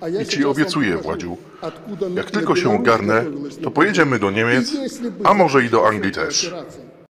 I ci obiecuję, Władziu, jak tylko się ogarnę, to pojedziemy do Niemiec, a może i do Anglii też.